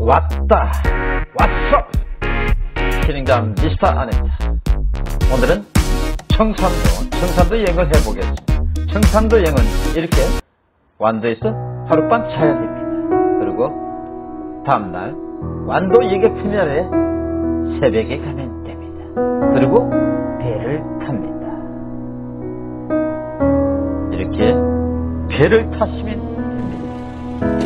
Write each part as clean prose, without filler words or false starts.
왔다 왔어. 진행자 미스터 아닙니다. 오늘은 청산도 여행을 해보겠습니다. 청산도 여행은 이렇게 완도에서 하룻밤 자야 됩니다. 그리고 다음날 완도 예객터미널에 새벽에 가면 됩니다. 그리고 배를 탑니다. 이렇게 배를 타시면 됩니다.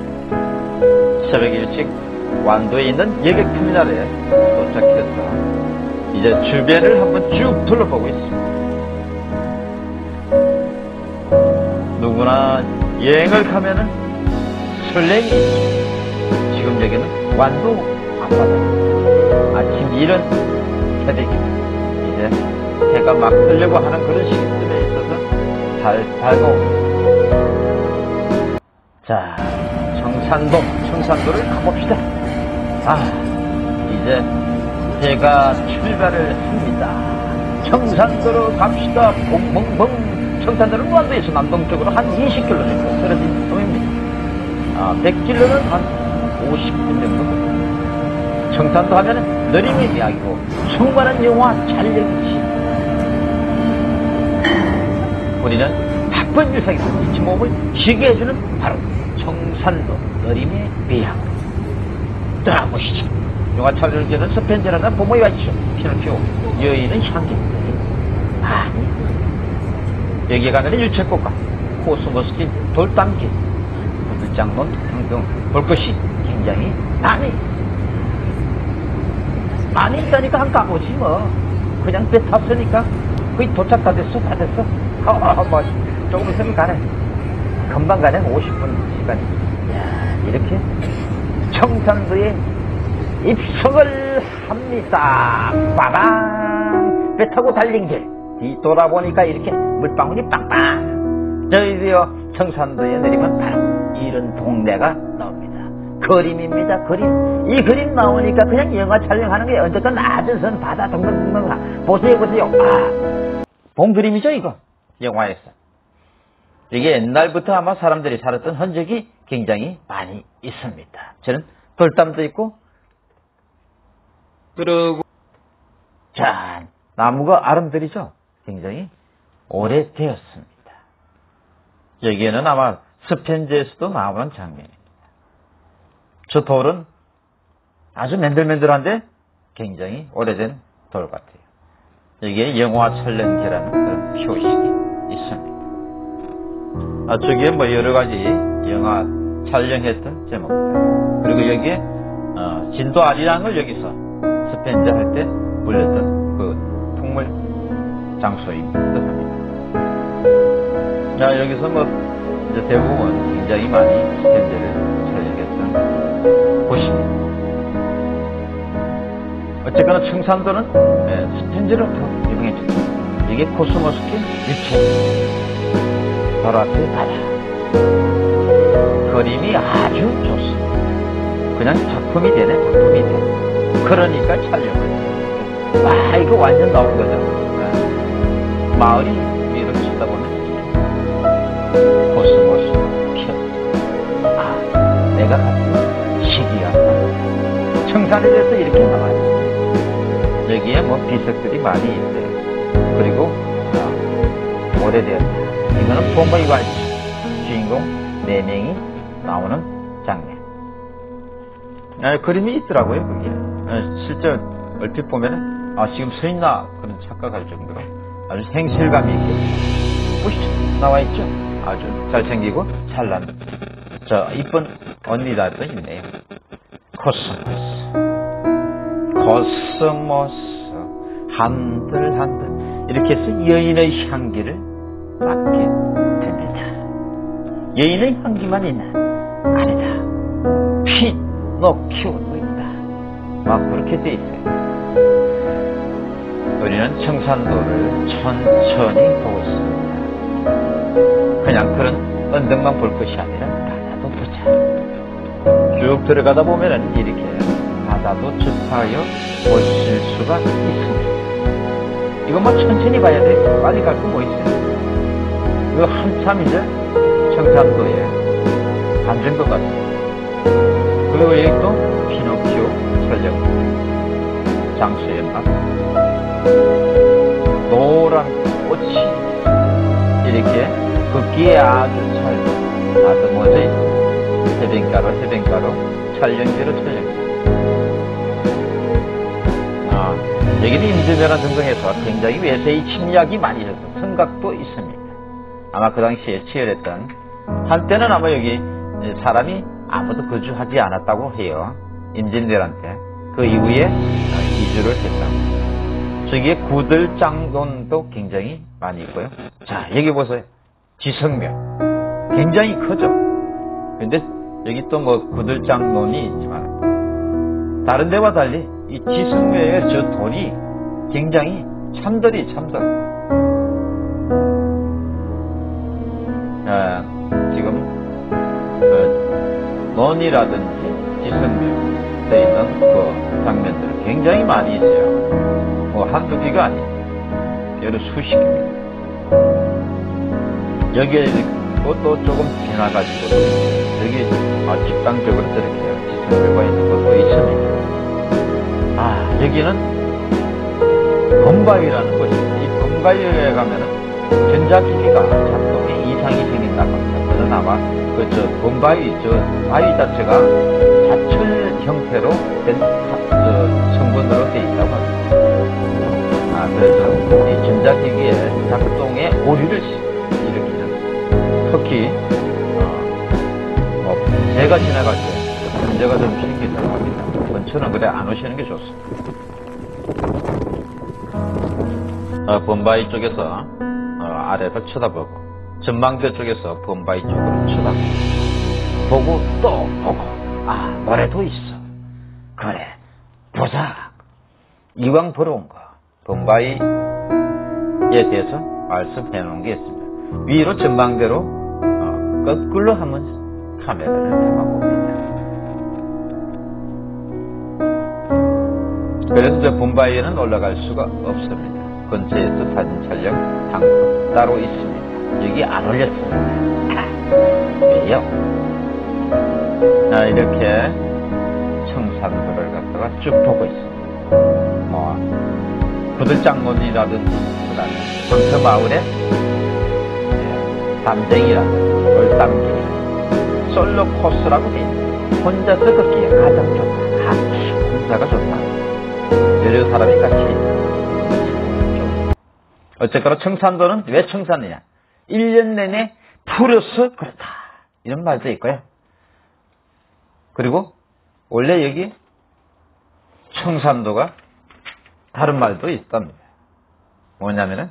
새벽 일찍 완도에 있는 예객터미널에 도착해서 이제 주변을 한번 쭉 둘러보고 있습니다. 누구나 여행을 가면은 설렘이 있죠. 지금 여기는 완도 앞바다. 아침 이른 새벽입니다. 이제 해가 막 뜨려고 하는 그런 시기쯤에 있어서 잘 밝아옵니다. 자, 청산도를 가봅시다. 이제 배가 출발을 합니다. 청산도로 갑시다. 벙벙벙. 청산도는 완도에서 남동쪽으로 한 20km 정도 떨어진 섬입니다. 100km는 한 50분 정도. 청산도 하면은 느림의 이야기고 수많은 영화 촬영지. 우리는 바쁜 일상에서 지친 몸을 쉬게 해주는 바로 청산도 느림의 비양. 떠나보시죠. 영화 촬영을 하는 스펜저라나 부모의 와이츠 피노키오 여인의 향기인데 여기에 가면 유채꽃과 코스모스길 돌담길 부들장론 등등 볼 것이 굉장히 많이 있다니까 한 가보지 뭐. 그냥 배 탔으니까 거의 도착 다 됐어. 뭐 조금 있으면 가네. 금방 가네. 50분 시간이. 이렇게 청산도에 입성을 합니다. 빠방. 배 타고 달린 길 뒤돌아보니까 이렇게 물방울이 빵빵. 저희도요 청산도에 내리면 바로 이런 동네가 나옵니다. 그림입니다. 그림. 이 그림 나오니까 그냥 영화 촬영하는 게 언제든 낮은 선 바다 동동동동. 보세요. 본 그림이죠 이거. 영화에서. 이게 옛날부터 아마 사람들이 살았던 흔적이 굉장히 많이 있습니다. 저는 돌담도 있고 그리고 자, 나무가 아름드리죠. 굉장히 오래되었습니다. 여기에는 아마 스펜저에서도 나오는 장면입니다. 저 돌은 아주 맨들맨들한데 굉장히 오래된 돌 같아요. 여기에 영화 촬영지라는 그런 표식이 있습니다. 저기에 뭐 여러 가지 영화 촬영했던 제목들. 그리고 여기에 진도 아리랑을 여기서 스펜저 할 때 불렸던 그 풍물 장소입니다. 자, 여기서 뭐 이제 대부분 굉장히 많이 스펜저를 촬영했던 곳입니다. 어쨌거나 청산도는 스펜저로 더 유명해졌다. 이게 코스모스길 유채 바로 앞에 바다. 그림이 아주 좋습니다. 그냥 작품이 되네. 그러니까 촬영을. 이거 완전 나온 거죠. 마을이 이렇게 쳐다보면 코스모스 켜. 내가 시기야. 청산에 대해서 이렇게 나와요. 여기에 뭐 비석들이 많이 있어요. 그리고 오래되었다. 이거는 봄의 와이츠 주인공 4명이 나오는 장면. 그림이 있더라고요. 그게 실제 얼핏 보면은 지금 서 있나 그런 착각할 정도로 아주 생실감이 있게 보시죠. 나와 있죠. 아주 잘생기고 찬란 이쁜 언니들도 있네요. 코스모스 한들 이렇게 해서 여인의 향기를 맡게 됩니다. 여인의 향기만 있나? 아니다. 피노키오도 있다. 그렇게 돼 있어요. 우리는 청산도를 천천히 보고 있습니다. 그냥 그런 언덕만 볼 것이 아니라 바다도 보자. 쭉 들어가다 보면은 이렇게 바다도 접하여 보실 수가 있습니다. 이거 뭐 천천히 봐야 돼. 빨리 갈 거 뭐 있어요. 이거 한참 이제 청산도에 앉은 것 같습니다. 그 그리고 여기 또 피노키오 촬영 장소에 막 노란 꽃이 이렇게 걷기에 아주 잘 다듬어져 있는 해변가로 촬영지로 촬영합니다. 여기는 임진왜란 등등에서 굉장히 외세의 침략이 많이 있어서 성곽도 있습니다. 아마 그 당시에 치열했던, 한때는 아마 여기 사람이 아무도 거주하지 않았다고 해요. 임진왜란 때. 그 이후에 이주를 했다고. 저기에 구들장론도 굉장히 많이 있고요. 자, 여기 보세요. 지성묘. 굉장히 크죠? 근데 여기 또 뭐 구들장론이 있지만, 다른 데와 달리 이 지성묘의 저 돌이 굉장히 참돌. 지금 논이라든지 지성묘에 있는 그 장면들은 굉장히 많이 있어요. 뭐 한두 개가 아니에요. 여러 수십 개입니다. 여기에 또 조금 지나가지고 여기 집단적으로 저렇게 지성묘가 있는 것도 있습니다. 여기는 범바위라는 곳입니다. 이 범바위에 가면은 전자기기가 작동에 이상이 생긴다고 합니다. 그건 아마 저 범바위, 저 바위 자체가 자철 형태로 된 성분으로 되어 있다고 합니다. 그래서 이 전자기기의 작동에 오류를 일으키는, 특히 새가 지나갈 때 문제가 좀 생긴다고 합니다. 근처는 그래 안 오시는 게 좋습니다. 범바위 쪽에서 아래를 쳐다보고, 전망대 쪽에서 범바위 쪽으로 쳐다보고 또 보고, 노래도 있어. 그래, 보자. 이왕 보러 온 거, 범바위에 대해서 말씀해 놓은 게 있습니다. 위로 전망대로 거꾸로 한번 카메라를 담아봅니다. 그래서 저 범바위에는 올라갈 수가 없습니다. 근처에서 사진 촬영 장소 따로 있습니다. 여기 안 올렸습니다. 왜요? 이렇게 청산도를 갖다가 쭉 보고 있습니다. 구들장론이라든지 그다음에 황터마을에 담쟁이라든지 돌담길, 솔로 코스라고 되어 있습니다. 혼자서 걷기에 가장 좋다. 혼자가 좋다. 여러 사람이 같이. 어쨌거나 청산도는 왜 청산이냐? 1년 내내 풀어서 그렇다. 이런 말도 있고요. 그리고 원래 여기 청산도가 다른 말도 있답니다. 뭐냐면은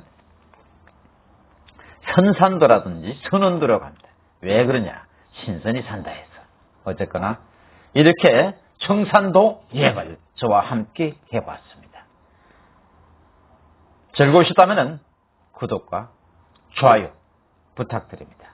선산도라든지 선원도라고 합니다. 왜 그러냐? 신선이 산다 해서. 어쨌거나 이렇게 청산도 여행을 저와 함께 해봤습니다. 즐거우셨다면 구독과 좋아요 부탁드립니다.